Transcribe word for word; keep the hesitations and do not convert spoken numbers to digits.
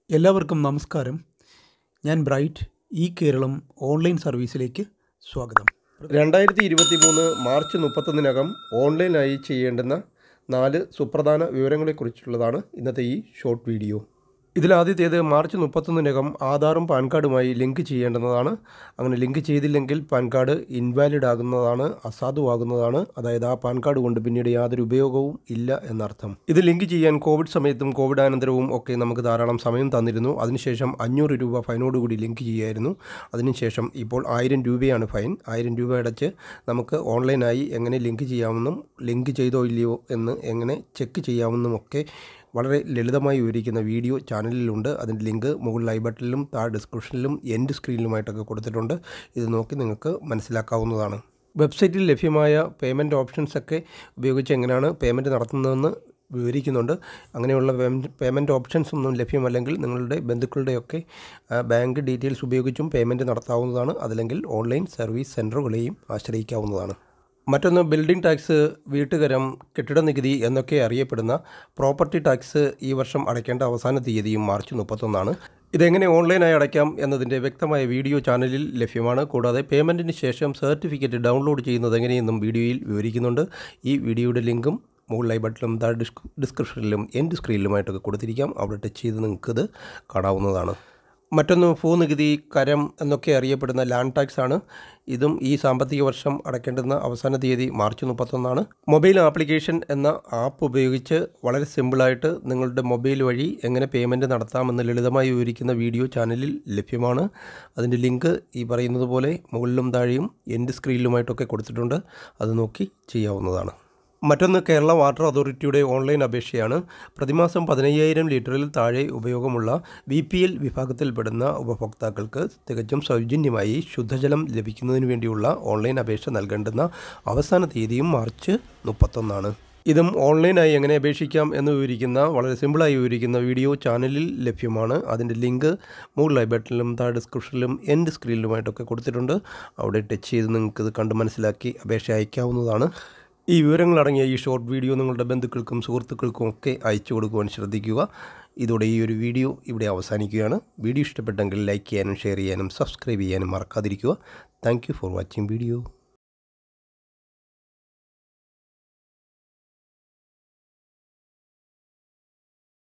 എല്ലാവർക്കും നമസ്കാരം. ഞാൻ ബ്രൈറ്റ് ഇ-കേരളം ഓൺലൈൻ സർവീസിലേക്ക് സ്വാഗതം. രണ്ടായിരത്തി ഇരുപത്തി മൂന്ന് മാർച്ച് മുപ്പത്തൊന്നിനകം ഓൺലൈനായി ചെയ്യേണ്ടുന്ന നാല് സുപ്രധാന വിവരങ്ങളെക്കുറിച്ചുള്ളതാണ് ഇന്നത്തെ ഈ ഷോർട്ട് വീഡിയോ. ഇതിലാദ്യത്തേത് മാർച്ച് മുപ്പത്തൊന്നിനകം ആധാറും പാൻ കാർഡുമായി ലിങ്ക് ചെയ്യേണ്ടുന്നതാണ്. അങ്ങനെ ലിങ്ക് ചെയ്തില്ലെങ്കിൽ പാൻ കാർഡ് ഇൻവാലിഡ് ആകുന്നതാണ്, അസാധുവാകുന്നതാണ്. അതായത് ആ പാൻ കാർഡ് കൊണ്ട് പിന്നീട് യാതൊരു ഉപയോഗവും ഇല്ല എന്നർത്ഥം. ഇത് ലിങ്ക് ചെയ്യാൻ കോവിഡ് സമയത്തും കോവിഡ് അനന്തരവും ഒക്കെ നമുക്ക് ധാരാളം സമയം തന്നിരുന്നു. അതിനുശേഷം അഞ്ഞൂറ് രൂപ ഫൈനോടുകൂടി ലിങ്ക് ചെയ്യുമായിരുന്നു. അതിനുശേഷം ഇപ്പോൾ ആയിരം രൂപയാണ് ഫൈൻ. ആയിരം രൂപ അടച്ച് നമുക്ക് ഓൺലൈനായി എങ്ങനെ ലിങ്ക് ചെയ്യാമെന്നും ലിങ്ക് ചെയ്തോ ഇല്ലയോ എന്ന് എങ്ങനെ ചെക്ക് ചെയ്യാമെന്നും ഒക്കെ വളരെ ലളിതമായി വിവരിക്കുന്ന വീഡിയോ ചാനലിലുണ്ട്. അതിൻ്റെ ലിങ്ക് മുകളിൽ ഐ ബട്ടണിലും താഴെ ഡിസ്ക്രിപ്ഷനിലും എൻഡ് സ്ക്രീനിലുമായിട്ടൊക്കെ കൊടുത്തിട്ടുണ്ട്. ഇത് നോക്കി നിങ്ങൾക്ക് മനസ്സിലാക്കാവുന്നതാണ്. വെബ്സൈറ്റിൽ ലഭ്യമായ പേയ്മെൻറ്റ് ഓപ്ഷൻസൊക്കെ ഉപയോഗിച്ച് എങ്ങനെയാണ് പേയ്മെൻറ്റ് നടത്തുന്നതെന്ന് വിവരിക്കുന്നുണ്ട്. അങ്ങനെയുള്ള പേയ്മെൻറ്റ് ഓപ്ഷൻസ് ഒന്നും ലഭ്യമല്ലെങ്കിൽ നിങ്ങളുടെ ബന്ധുക്കളുടെയൊക്കെ ബാങ്ക് ഡീറ്റെയിൽസ് ഉപയോഗിച്ചും പേയ്മെൻറ്റ് നടത്താവുന്നതാണ്. അതല്ലെങ്കിൽ ഓൺലൈൻ സർവീസ് സെൻറ്ററുകളെയും ആശ്രയിക്കാവുന്നതാണ്. മറ്റൊന്ന്, ബിൽഡിംഗ് ടാക്സ്, വീട്ടുകരം, കെട്ടിട നികുതി എന്നൊക്കെ അറിയപ്പെടുന്ന പ്രോപ്പർട്ടി ടാക്സ് ഈ വർഷം അടയ്ക്കേണ്ട അവസാന തീയതിയും മാർച്ച് മുപ്പത്തൊന്നാണ്. ഇതെങ്ങനെ ഓൺലൈനായി അടയ്ക്കാം എന്നതിൻ്റെ വ്യക്തമായ വീഡിയോ ചാനലിൽ ലഭ്യമാണ്. കൂടാതെ പേയ്മെൻറ്റിന് ശേഷം സർട്ടിഫിക്കറ്റ് ഡൗൺലോഡ് ചെയ്യുന്നത് എങ്ങനെയെന്നും വീഡിയോയിൽ വിവരിക്കുന്നുണ്ട്. ഈ വീഡിയോയുടെ ലിങ്കും മുകളിൽ ഐ ബട്ടണിലും താഴെ ഡിസ്ക്രിപ്ഷനിലും എൻഡ് സ്ക്രീനിലുമായിട്ടൊക്കെ കൊടുത്തിരിക്കാം. അവിടെ ടച്ച് ചെയ്ത് നിങ്ങൾക്കിത് കാണാവുന്നതാണ്. മറ്റൊന്ന്, ഭൂനികുതി, കരം എന്നൊക്കെ അറിയപ്പെടുന്ന ലാൻഡ് ടാക്സ് ആണ്. ഇതും ഈ സാമ്പത്തിക വർഷം അടയ്ക്കേണ്ടുന്ന അവസാന തീയതി മാർച്ച് മുപ്പത്തൊന്നാണ്. മൊബൈൽ ആപ്ലിക്കേഷൻ എന്ന ആപ്പ് ഉപയോഗിച്ച് വളരെ സിമ്പിളായിട്ട് നിങ്ങളുടെ മൊബൈൽ വഴി എങ്ങനെ പേയ്മെൻറ്റ് നടത്താമെന്ന് ലളിതമായി വിവരിക്കുന്ന വീഡിയോ ചാനലിൽ ലഭ്യമാണ്. അതിൻ്റെ ലിങ്ക് ഈ പറയുന്നത് പോലെ മുകളിലും താഴെയും എൻഡ് സ്ക്രീനിലുമായിട്ടൊക്കെ കൊടുത്തിട്ടുണ്ട്. അത് നോക്കി ചെയ്യാവുന്നതാണ്. മറ്റൊന്ന്, കേരള വാട്ടർ അതോറിറ്റിയുടെ ഓൺലൈൻ അപേക്ഷയാണ്. പ്രതിമാസം പതിനയ്യായിരം ലിറ്ററിൽ താഴെ ഉപയോഗമുള്ള ബി പി എൽ വിഭാഗത്തിൽപ്പെടുന്ന ഉപഭോക്താക്കൾക്ക് തികച്ചും സൗജന്യമായി ശുദ്ധജലം ലഭിക്കുന്നതിന് വേണ്ടിയുള്ള ഓൺലൈൻ അപേക്ഷ നൽകേണ്ടുന്ന അവസാന തീയതിയും മാർച്ച് മുപ്പത്തൊന്നാണ്. ഇതും ഓൺലൈനായി എങ്ങനെ അപേക്ഷിക്കാം എന്ന് വിവരിക്കുന്ന വളരെ സിമ്പിളായി വിവരിക്കുന്ന വീഡിയോ ചാനലിൽ ലഭ്യമാണ്. അതിൻ്റെ ലിങ്ക് മുകളിൽ ഐ ബട്ടണിലും താഴെ ഡിസ്ക്രിപ്ഷനിലും എൻഡ് സ്ക്രീനിലുമായിട്ടൊക്കെ കൊടുത്തിട്ടുണ്ട്. അവിടെ ടച്ച് ചെയ്ത് നിങ്ങൾക്കിത് കണ്ട് മനസ്സിലാക്കി അപേക്ഷ അയക്കാവുന്നതാണ്. ഈ വിവരങ്ങളടങ്ങിയ ഈ ഷോർട്ട് വീഡിയോ നിങ്ങളുടെ ബന്ധുക്കൾക്കും സുഹൃത്തുക്കൾക്കും ഒക്കെ അയച്ചു കൊടുക്കുവാൻ ശ്രദ്ധിക്കുക. ഇതോടെ ഈ ഒരു വീഡിയോ ഇവിടെ അവസാനിക്കുകയാണ്. വീഡിയോ ഇഷ്ടപ്പെട്ടെങ്കിൽ ലൈക്ക് ചെയ്യാനും ഷെയർ ചെയ്യാനും സബ്സ്ക്രൈബ് ചെയ്യാനും മറക്കാതിരിക്കുക. Thank you for watching video.